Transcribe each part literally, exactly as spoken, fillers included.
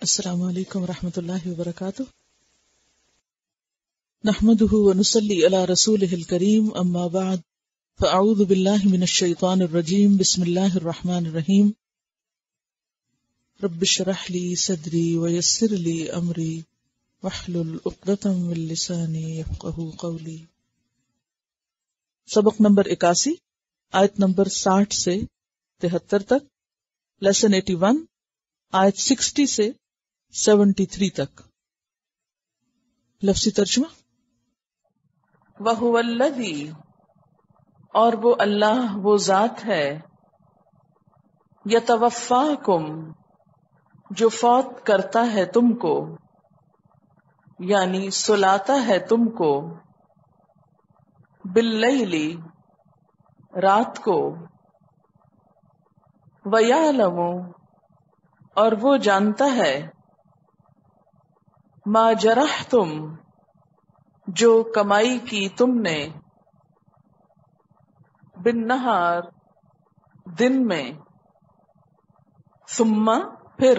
السلام علیکم ورحمۃ اللہ وبرکاتہ، نحمده ونصلی علی رسولہ الکریم، اما بعد فاعوذ باللہ من الشیطان الرجیم، بسم اللہ الرحمن الرحیم، رب اشرح لی صدری ویسر لی امری واحلل عقدۃ من لسانی یفقہوا قولی۔ سبق نمبر اکاسی، آیت نمبر ساٹھ سے تہتر تک، لیسن ایٹی ون، آیت سکسٹی سے سیونٹی تھری تک۔ لفظی ترجمہ: وَهُوَ الَّذِي، اور وہ اللہ، وہ ذات ہے، یتوفاکم، جو فوت کرتا ہے تم کو، یعنی سلاتا ہے تم کو، باللیل، رات کو، وَیَعْلَمُ، اور وہ جانتا ہے، ما جرحتم، جو کمائی کی تم نے، بالنہار، دن میں، ثم، پھر،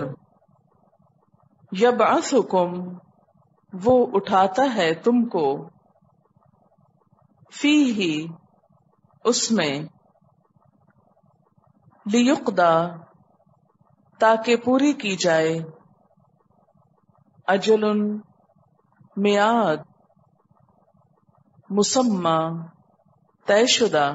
یبعثکم، وہ اٹھاتا ہے تم کو، فیہ، اس میں، لیقضی، تاکہ پوری کی جائے، اجل، میعاد، مسمی، طے شدہ،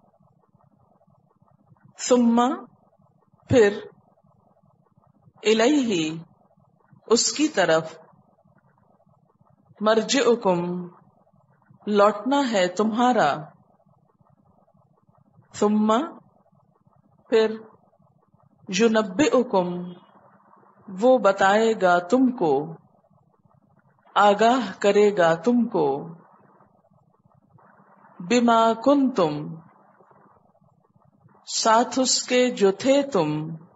ثم، پھر، الیہ، اس کی طرف، مرجعکم، لوٹنا ہے تمہارا، ثم، پھر، ینبئکم، وہ بتائے گا تم کو، آگاہ کرے گا تم کو، بما کنتم، ساتھ اس کے جو تھے تم،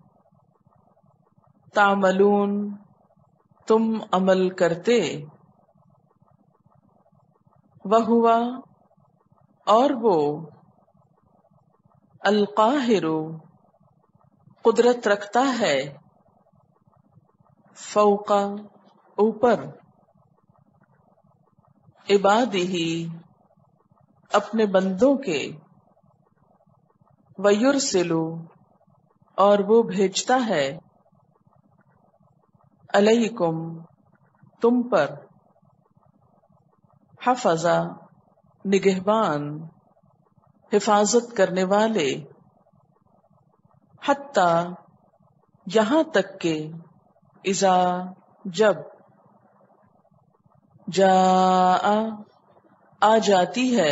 تعملون، تم عمل کرتے، وہوا، اور وہ، القاہر، قدرت رکھتا ہے، فوق، اوپر، عبادہ، اپنے بندوں کے، ویرسل، اور وہ بھیجتا ہے، علیکم، تم پر، حفظا، نگہبان، حفاظت کرنے والے، حتی، یہاں تک کہ، اذا، جب، جاء، آ جاتی ہے،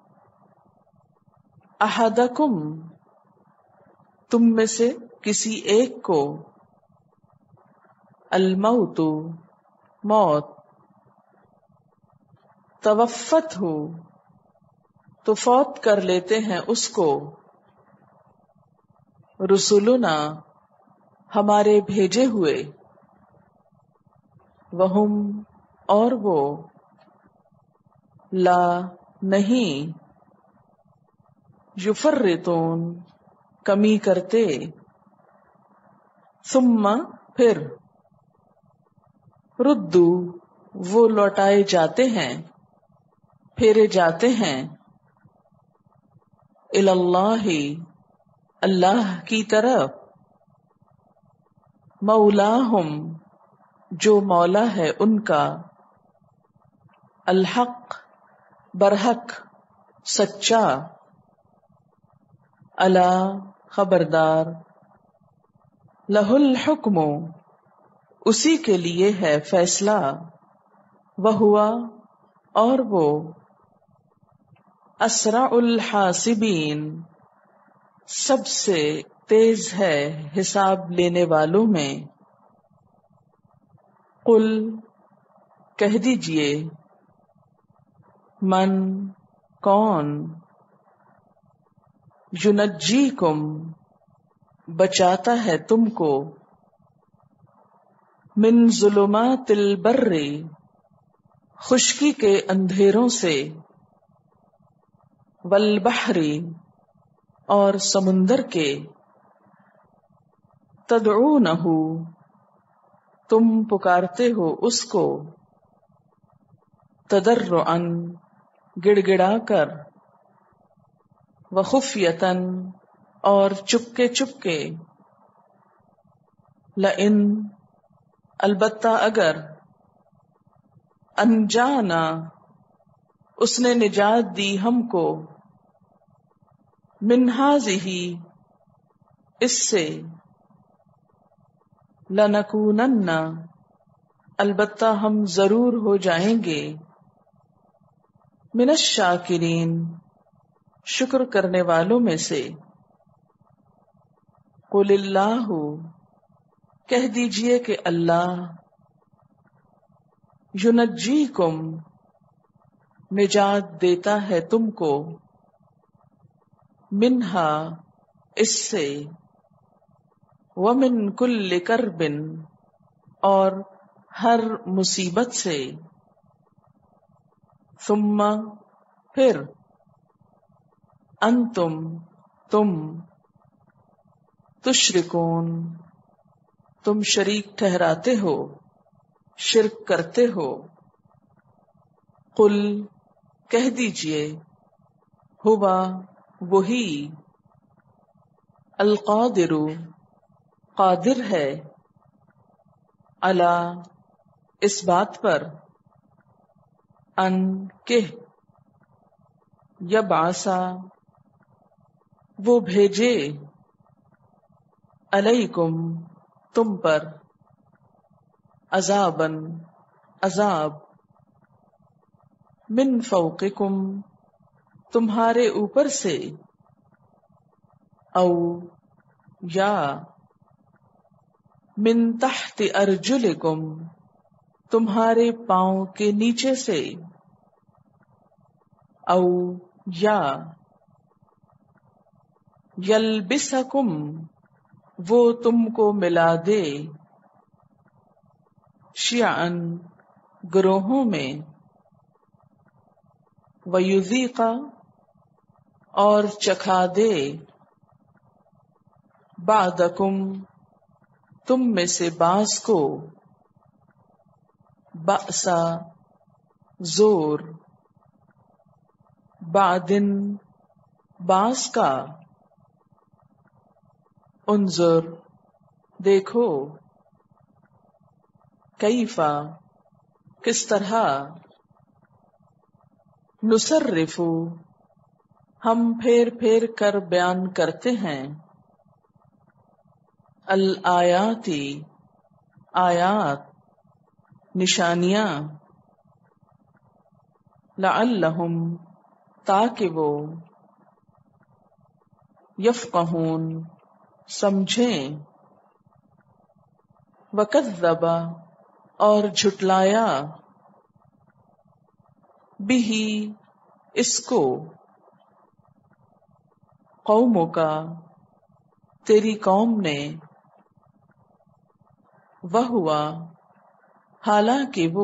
احدکم، تم میں سے کسی ایک کو، الموت، موت، توفتہ، تو فوت کر لیتے ہیں اس کو، رسولنا، ہمارے بھیجے ہوئے، وہم، اور وہ، لا، نہیں، یفرطون، کمی کرتے، ثم، پھر، ردو، وہ لوٹائے جاتے ہیں، پھیرے جاتے ہیں، الی اللہ، اللہ کی طرف، مولاہم، جو مولا ہے ان کا، الحق، برحق، سچا، الا، خبردار، لہ الحکم، اسی کے لیے ہے فیصلہ، وہوا، اور وہ، اسرع الحاسبین، سب سے تیز ہے حساب لینے والوں میں، قل، کہہ دیجئے، من، کون، ینجیکم، بچاتا ہے تم کو، من ظلمات البر، خشکی کے اندھیروں سے، والبحر، اور سمندر کے، تدعونہ، تم پکارتے ہو اس کو تضرعاً گڑ گڑا کر، وخفیتاً اور چپکے چپکے، لئن البتہ اگر، انجانا اس نے نجات دی ہم کو، من ہذہ اس سے، لنکونن البتہ ہم ضرور ہو جائیں گے، من الشاکرین شکر کرنے والوں میں سے۔ قل اللہ کہہ دیجئے کہ اللہ، ینجیکم نجات دیتا ہے تم کو، منہا اس سے، ومن کل کرب اور ہر مصیبت سے، ثم پھر، انتم تم، تشرکون تم شریک ٹھہراتے ہو، شرک کرتے ہو۔ قل کہہ دیجئے، ہوا وہی، القادر قادر ہے، علی اس بات پر، ان کہ، یبعثا وہ بھیجے، علیکم تم پر، عذاباً عذاب، من فوقکم تمہارے اوپر سے، او یا، من تحت ارجلکم تمہارے پاؤں کے نیچے سے، او یا، یلبسکم وہ تم کو ملا دے، شیعاً گروہوں میں، ویذیق اور چکھا دے، بعدکم تم میں سے بعض کو، بأسا زور، بعدن بعض کا، انظر دیکھو، کیفا کس طرح، نصرف ہم پھیر پھیر کر بیان کرتے ہیں، الآیاتی آیات نشانیاں، لعلہم تاکہ وہ، یفقہون سمجھیں، وکذب اور جھٹلایا، بہ اس کو، قومک تیری قوم نے، وہوا حالانکہ وہ،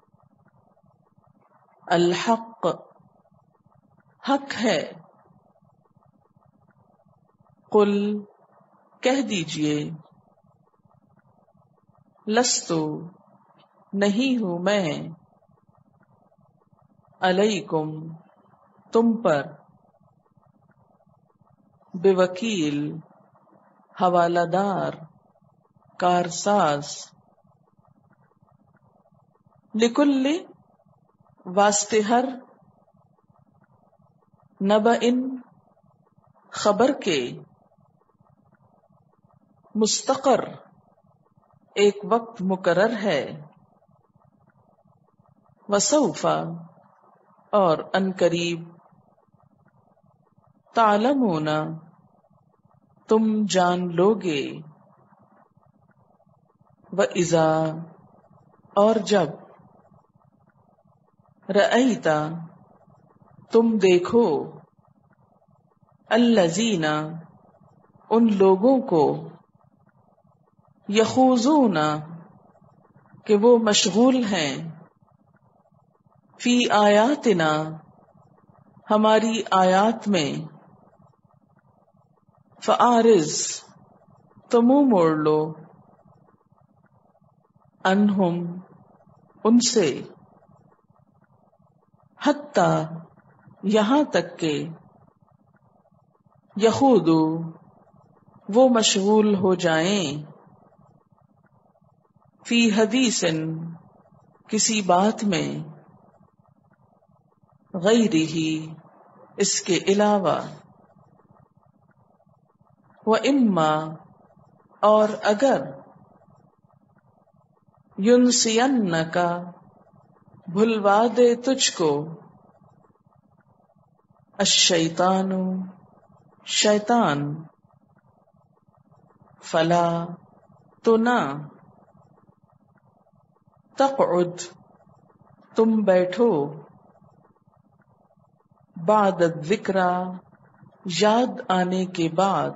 الحق حق ہے، قل کہہ دیجئے، لستو نہیں ہوں میں، علیکم تم پر، بوکیل حوالہ دار، کارساز، لکل واسطے ہر، نبئن خبر کے، مستقر ایک وقت مقرر ہے، وسوف اور ان قریب، تعلمون تم جان لوگے، وَإِذَا اور جب، رأیتا تم دیکھو، الذین ان لوگوں کو، یخوضون کہ وہ مشغول ہیں، فی آیاتنا ہماری آیات میں، فأعرض تو منہ موڑ لو، انہم ان سے، حتی یہاں تک کہ، یخوضوا وہ مشغول ہو جائیں، فی حدیث کسی بات میں، غیرہ اس کے علاوہ، وَإِمَّا اور اگر، يُنْسِيَنَّكَ بھلوا دے تجھ کو، الشیطان شیطان، فلا تو نہ، تقعد تم بیٹھو، بعد الذکری یاد آنے کے بعد،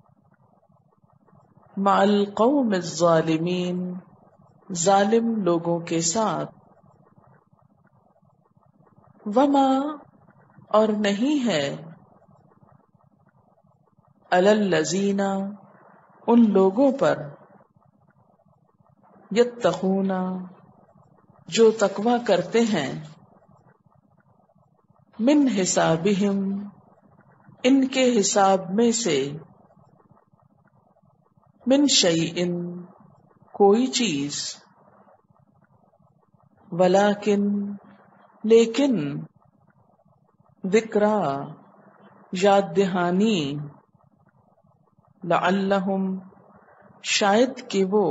مع القوم الظالمین ظالم لوگوں کے ساتھ، وما اور نہیں ہے، علی الذین ان لوگوں پر، یتقون جو تقوی کرتے ہیں، من حسابہم ان کے حساب میں سے، من شیء کوئی چیز، ولیکن لیکن، ذکری یاد دہانی، لعلہم شاید کہ وہ،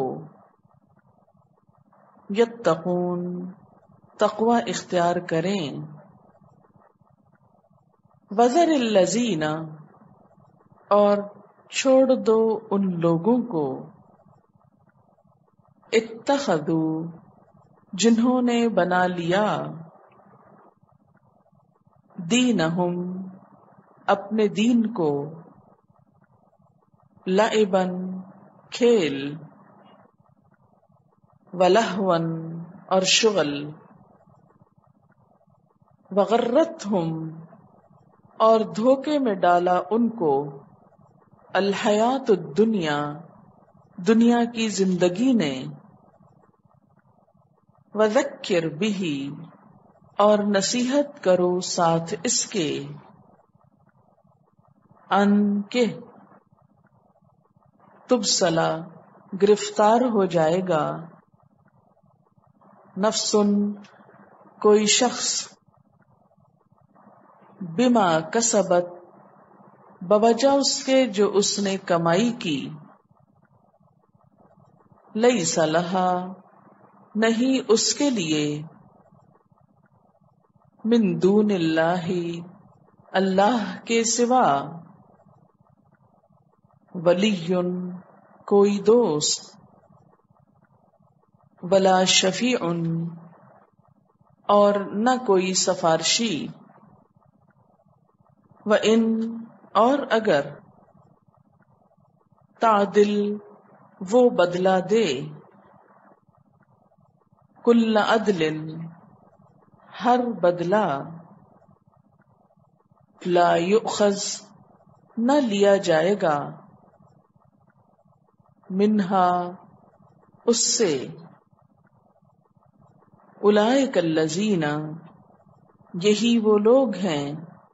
یتقون تقوی اختیار کریں، وذر الذین اور چھوڑ دو ان لوگوں کو، اتخذوا جنہوں نے بنا لیا، دینہم اپنے دین کو، لعبا کھیل، ولہوا اور شغل، وغرتہم اور دھوکے میں ڈالا ان کو، الحیات الدنیا دنیا کی زندگی نے، وذکر بہ اور نصیحت کرو ساتھ اس کے، ان کے، تبصلا گرفتار ہو جائے گا، نفس کوئی شخص، بما کسبت بوجہ اس کے جو اس نے کمائی کی، لیس لہا نہیں اس کے لیے، من دون اللہ اللہ کے سوا، ولی کوئی دوست، ولا شفیع اور نہ کوئی سفارشی، وَإِن اور اگر، تعدل وہ بدلہ دے، کل عدل ہر بدلہ، لا یؤخذ نہ لیا جائے گا، منہا اس سے، اولئک الذین یہی وہ لوگ ہیں،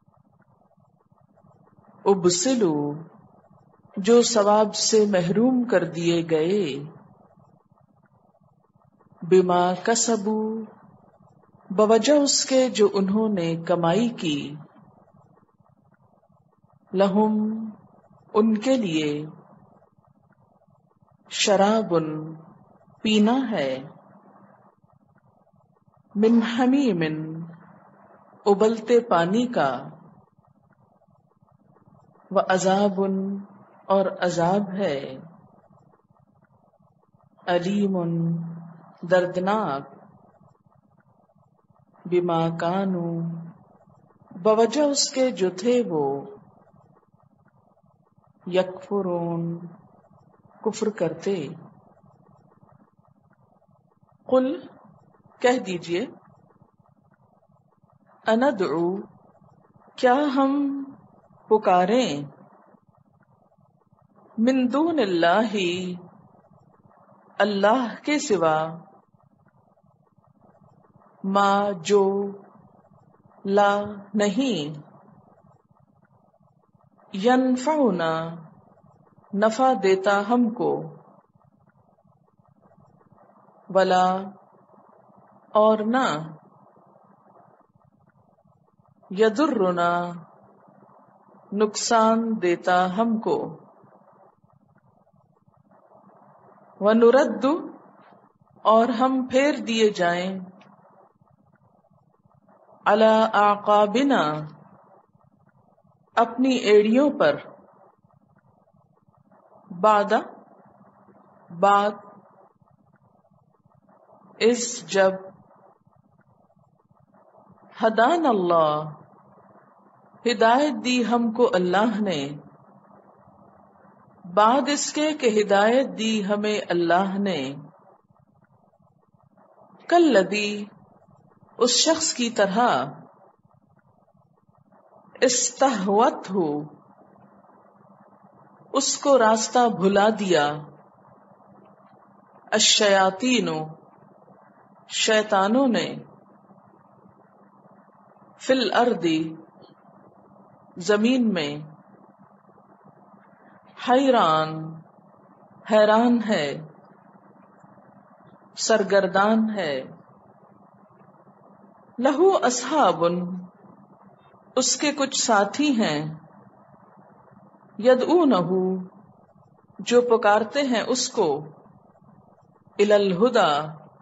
ابسلوا جو ثواب سے محروم کر دیے گئے، بما کسبوا بوجہ اس کے جو انہوں نے کمائی کی، لہم ان کے لیے، شراب پینا ہے، من حمیم ابلتے پانی کا، وعذاب اور عذاب ہے، علیم دردناک، بما کانوا بوجہ اس کے جو تھے وہ، یکفرون کفر کرتے، قل کہہ دیجئے، اندعو کیا ہم پکاریں، من دون اللہ اللہ کے سوا، ما جو، لا نہیں، ینفعنا نفع دیتا ہم کو، ولا اور نہ، یضرنا نقصان دیتا ہم کو، ونرد اور ہم پھیر دیے جائیں، علی اعقابنا اپنی ایڑیوں پر، بعد بعد، اس جب، ہدان اللہ ہدایت دی ہم کو اللہ نے، بعد اس کے کہ ہدایت دی ہمیں اللہ نے، کالذی اس شخص کی طرح، استہوتہ اس کو راستہ بھلا دیا، الشیاطین شیطانوں نے، فی الارض زمین میں، حیران حیران ہے، سرگردان ہے، لہو اصحاب اس کے کچھ ساتھی ہیں، یدعونہ جو پکارتے ہیں اس کو، الی الہدی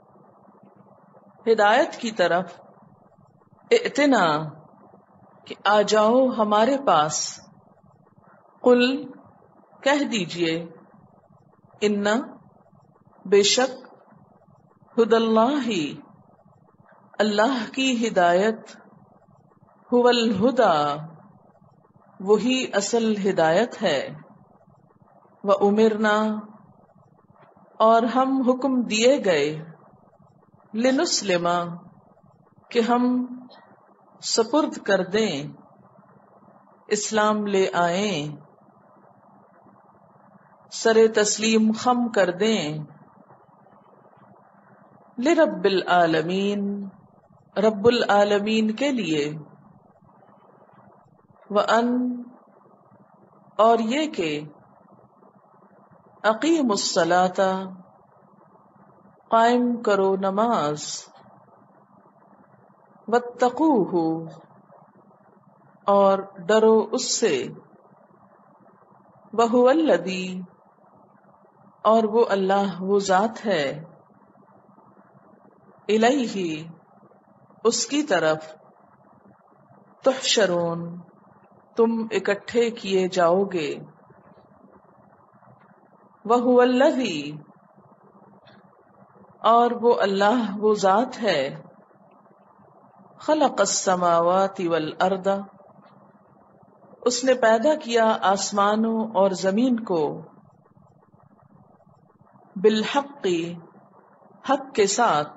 ہدایت کی طرف، ائتنا کہ آ جاؤ ہمارے پاس، قل کہہ دیجئے، ان بے شک، ہدی اللہ اللہ کی ہدایت، هو الہدی وہی اصل ہدایت ہے، وَأُمِرْنَا اور ہم حکم دیے گئے، لِنُسْلِمَ کہ ہم سپرد کر دیں، اسلام لے آئیں، سر تسلیم خم کر دیں، لِرَبِّ العالمین رب العالمین کے لیے، وَأَن اور یہ کہ، اقیموا الصلاۃ قائم کرو نماز، واتقوہ اور ڈرو اس سے، وہو الذی اور وہ اللہ وہ ذات ہے، الیہ اس کی طرف، تحشرون تم اکٹھے کیے جاؤ گے، وَهُوَ الَّذِي اور وہ اللہ وہ ذات ہے، خلق السماوات والارض اس نے پیدا کیا آسمانوں اور زمین کو، بالحق حق کے ساتھ،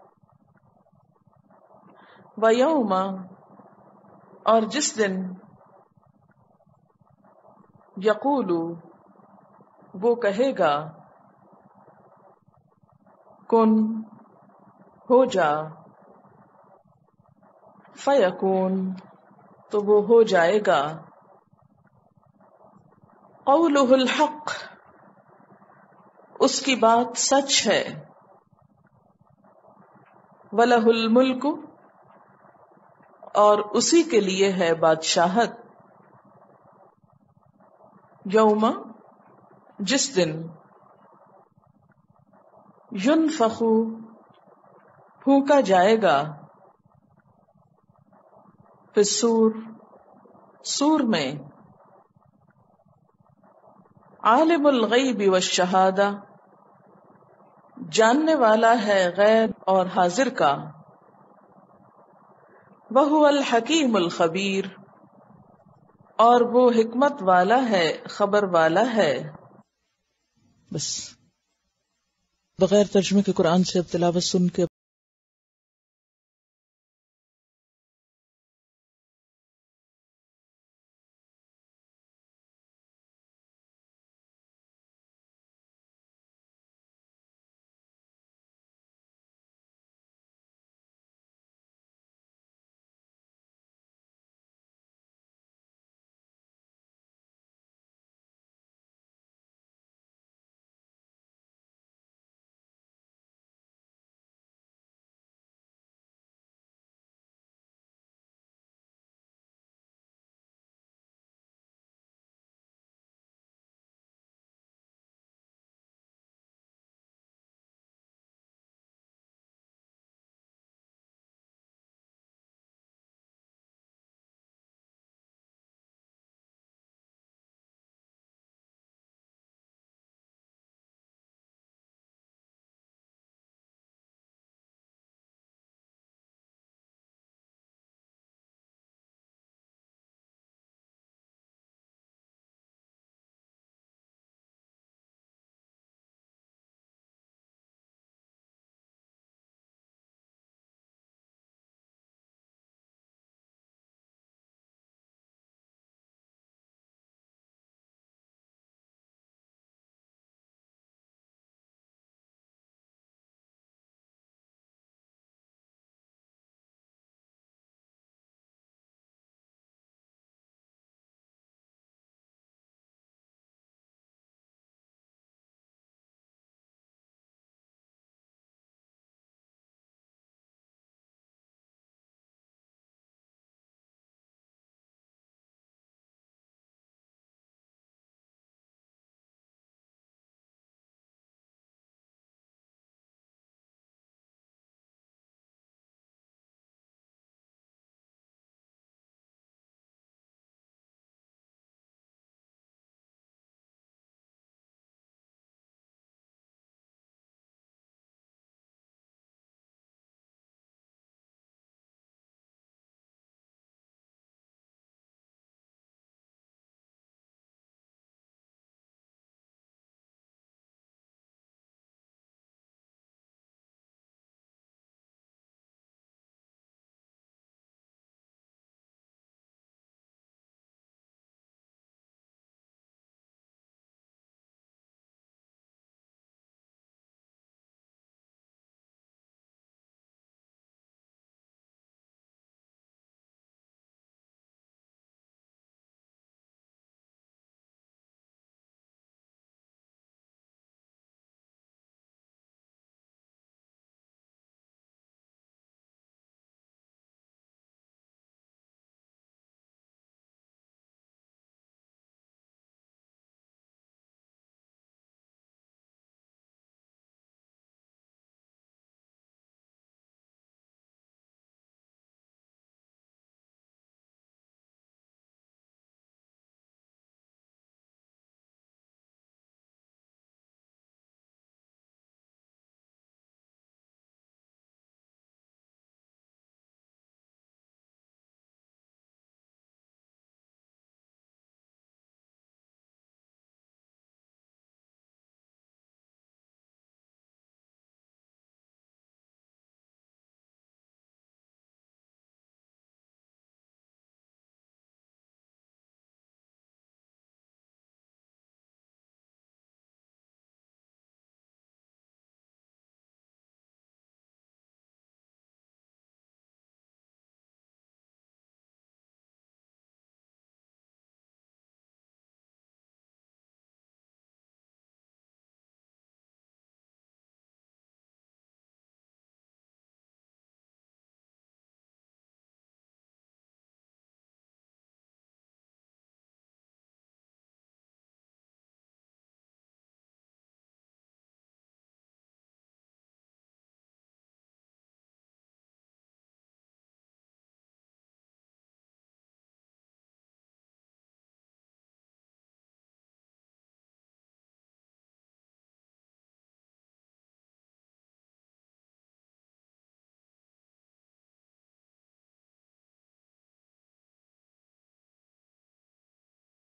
وَيَوْمَ اور جس دن، یقول وہ کہے گا، کن ہو جا، فیکون تو وہ ہو جائے گا، قولہ الحق اس کی بات سچ ہے، وَلَهُ الْمُلْكُ اور اسی کے لیے ہے بادشاہت، یوم جس دن، ینفخ پھونکا جائے گا، فی الصور سور میں، عالم الغیب والشہادہ جاننے والا ہے غیب اور حاضر کا، وہو الحکیم الخبیر اور وہ حکمت والا ہے خبر والا ہے۔ بس بغیر ترجمے کے قرآن سے اب تلاوت سن کے